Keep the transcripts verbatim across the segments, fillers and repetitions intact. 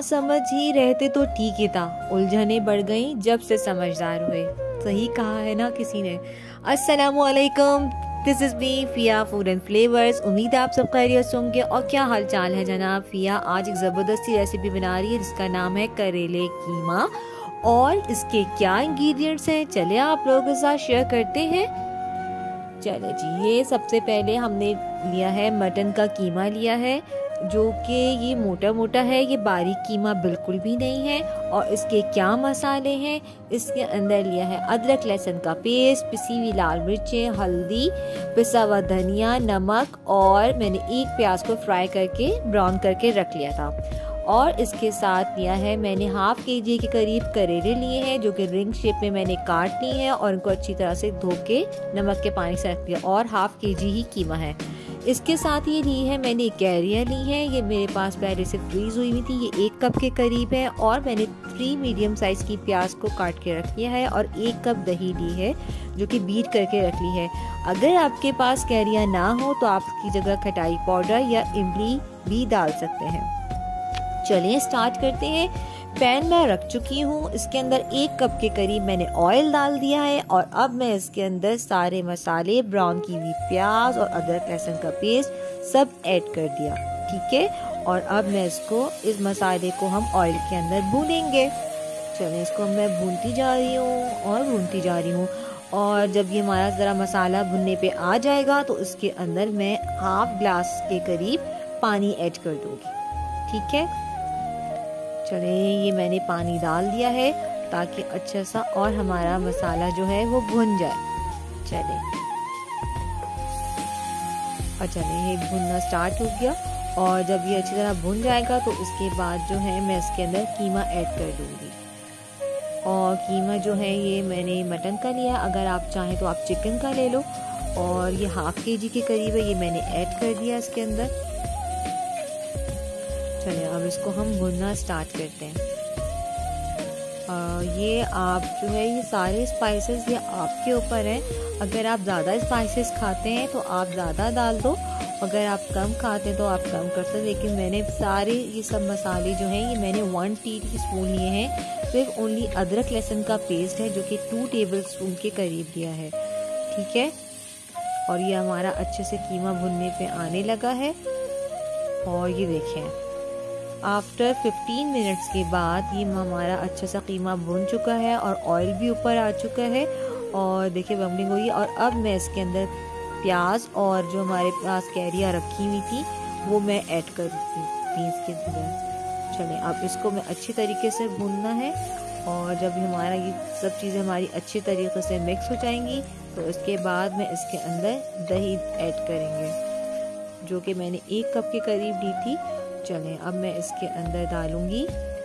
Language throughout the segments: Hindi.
समझ ही रहते तो ठीक ही था, उलझने बढ़ गई जब से समझदार हुए। सही कहा है ना किसी ने। अस्सलामुअलैकुम, this is me Fiya food and flavours. उम्मीद है आप सब खैरियत से होंगे। और क्या हाल चाल है जनाब। फिया आज एक ज़बरदस्ती रेसिपी बना रही है जिसका नाम है करेले कीमा। और इसके क्या इंग्रेडिएंट्स हैं चले आप लोगों के साथ शेयर करते हैं। चलो जी, ये सबसे पहले हमने लिया है मटन का कीमा लिया है, जो कि ये मोटा मोटा है, ये बारीक कीमा बिल्कुल भी नहीं है। और इसके क्या मसाले हैं, इसके अंदर लिया है अदरक लहसुन का पेस्ट, पिसी हुई लाल मिर्चें, हल्दी, पिसा हुआ धनिया, नमक, और मैंने एक प्याज को फ्राई करके ब्राउन करके रख लिया था। और इसके साथ लिया है मैंने हाफ के जी के करीब करेले लिए हैं, जो कि रिंग शेप में मैंने काट ली हैं और उनको अच्छी तरह से धो के नमक के पानी से रख दिया। और हाफ के जी ही कीमा है। इसके साथ ये ली है मैंने कैरियाँ ली हैं, ये मेरे पास पहले से फ्रीज हुई हुई थी, ये एक कप के करीब है। और मैंने थ्री मीडियम साइज की प्याज को काट के रख लिया है और एक कप दही ली है जो कि बीट करके रख ली है। अगर आपके पास कैरियाँ ना हो तो आप इसकी जगह खटाई पाउडर या इमली भी डाल सकते हैं। चलिए स्टार्ट करते हैं। पैन में रख चुकी हूँ, इसके अंदर एक कप के करीब मैंने ऑयल डाल दिया है। और अब मैं इसके अंदर सारे मसाले, ब्राउन की हुई प्याज और अदरक लहसुन का पेस्ट सब ऐड कर दिया। ठीक है। और अब मैं इसको इस मसाले को हम ऑयल के अंदर भूनेंगे। चलिए इसको मैं भूनती जा रही हूँ और भूनती जा रही हूँ। और जब ये हमारा ज़रा मसाला भुनने पे आ जाएगा तो इसके अंदर मैं हाफ ग्लास के करीब पानी ऐड कर दूँगी। ठीक है। चलिए ये मैंने पानी डाल दिया है ताकि अच्छा सा और हमारा मसाला जो है वो भुन जाए। चलिए और चलिए ये भुनना स्टार्ट हो गया। और जब ये अच्छी तरह भुन जाएगा तो उसके बाद जो है मैं इसके अंदर कीमा ऐड कर दूंगी। और कीमा जो है ये मैंने मटन का लिया, अगर आप चाहें तो आप चिकन का ले लो। और ये हाफ के जी के करीब है, ये मैंने ऐड कर दिया इसके अंदर। चलिए अब इसको हम भुनना स्टार्ट करते हैं। आ, ये आप जो है ये सारे स्पाइसेस ये आपके ऊपर है। अगर आप ज़्यादा स्पाइसेस खाते हैं तो आप ज़्यादा डाल दो, अगर आप कम खाते हैं तो आप कम कर सकते। लेकिन मैंने सारे ये सब मसाले जो हैं ये मैंने वन टी स्पून लिए हैं। सिर्फ ओनली अदरक लहसुन का पेस्ट है जो कि टू टेबल स्पून के करीब दिया है। ठीक है। और ये हमारा अच्छे से कीमा भुनने पे आने लगा है। और ये देखें आफ्टर फिफ्टीन मिनट्स के बाद ये हमारा अच्छा सा कीमा भुन चुका है और ऑयल भी ऊपर आ चुका है। और देखिए बबलिंग हुई। और अब मैं इसके अंदर प्याज और जो हमारे पास कैरियाँ रखी हुई थी वो मैं ऐड कर दी इसके अंदर। चलें अब इसको मैं अच्छी तरीके से भूनना है। और जब हमारा ये सब चीज़ें हमारी अच्छी तरीके से मिक्स हो जाएंगी तो इसके बाद मैं इसके अंदर दही ऐड करेंगे, जो कि मैंने एक कप के करीब ली थी। चलें अब मैं इसके अंदर डालूंगी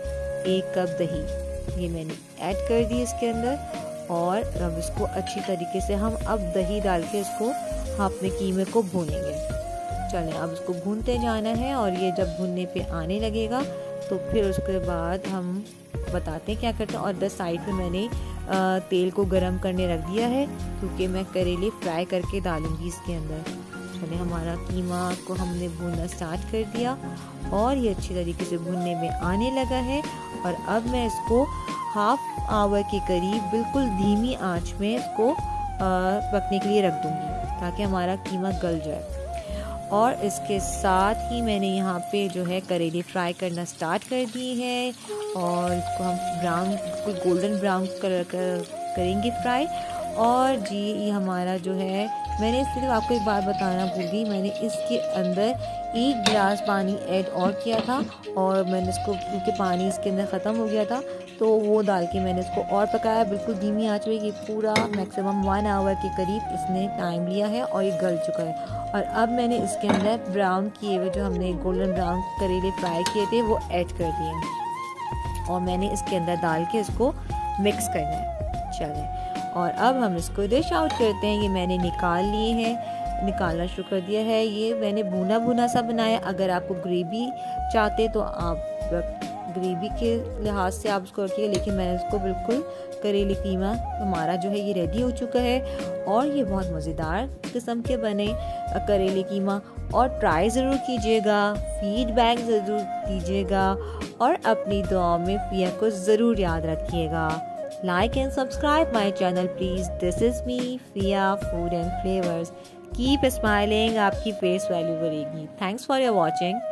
एक कप दही, ये मैंने ऐड कर दी इसके अंदर। और अब इसको अच्छी तरीके से हम अब दही डाल के इसको अपने कीमे को भूनेंगे। चलें अब इसको भूनते जाना है। और ये जब भूनने पे आने लगेगा तो फिर उसके बाद हम बताते हैं क्या करते हैं। और दस साइड में मैंने आ, तेल को गरम करने रख दिया है क्योंकि मैं करेले फ्राई करके डालूंगी इसके अंदर। चलिए हमारा कीमा को हमने भूनना स्टार्ट कर दिया और ये अच्छी तरीके से भुनने में आने लगा है। और अब मैं इसको हाफ आवर के करीब बिल्कुल धीमी आंच में इसको पकने के लिए रख दूंगी ताकि हमारा कीमा गल जाए। और इसके साथ ही मैंने यहाँ पे जो है करेले फ्राई करना स्टार्ट कर दिए हैं। और इसको हम ब्राउन बिल्कुल गोल्डन ब्राउन कलर कर, करेंगे फ्राई। और जी ये हमारा जो है मैंने सिर्फ आपको एक बात बताना भूल गई, मैंने इसके अंदर एक गिलास पानी ऐड और किया था। और मैंने इसको क्योंकि पानी इसके अंदर ख़त्म हो गया था तो वो डाल के मैंने इसको और पकाया बिल्कुल धीमी आंच में। ये पूरा मैक्सिमम वन आवर के करीब इसने टाइम लिया है और ये गल चुका है। और अब मैंने इसके अंदर ब्राउन किए हुए जो हमने गोल्डन ब्राउन करेले फ्राई किए थे वो ऐड कर दिए और मैंने इसके अंदर डाल के इसको मिक्स करना है। चलें और अब हम इसको डिश आउट करते हैं। ये मैंने निकाल लिए हैं, निकालना शुरू कर दिया है। ये मैंने भुना भुना सा बनाया। अगर आपको ग्रेवी चाहते तो आप ग्रेवी के लिहाज से आप उसको रखिए, लेकिन मैंने उसको बिल्कुल करेले कीमा हमारा जो है ये रेडी हो चुका है और ये बहुत मज़ेदार किस्म के बने करेले कीमा। और ट्राई ज़रूर कीजिएगा, फीडबैक ज़रूर दीजिएगा और अपनी दुआ में फिया को ज़रूर याद रखिएगा। Like and subscribe my channel please. This is me Fiya food and flavours. Keep smiling, आपकी फेस वैल्यू बढ़ेगी। Thanks for your watching.